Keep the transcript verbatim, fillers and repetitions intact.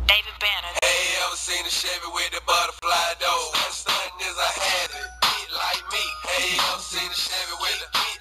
David Banner. Hey, ever seen a Chevy with the butterfly door? That stuntin' is I had it. Get like me. Hey, ever seen a Chevy with the